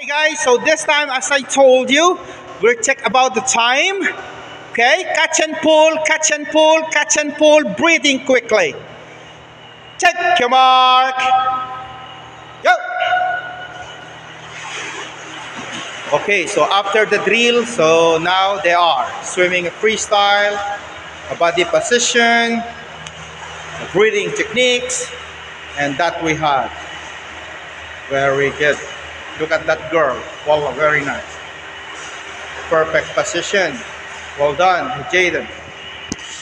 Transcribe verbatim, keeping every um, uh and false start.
Hey guys, so this time, as I told you, we'll check about the time. Okay, catch and pull, catch and pull, catch and pull, breathing quickly. Check your mark. Go. Okay, so after the drill, so now they are swimming a freestyle, a body position, breathing techniques, and that we have. Very good. Look at that girl. Wow, very nice. Perfect position. Well done, Jaden.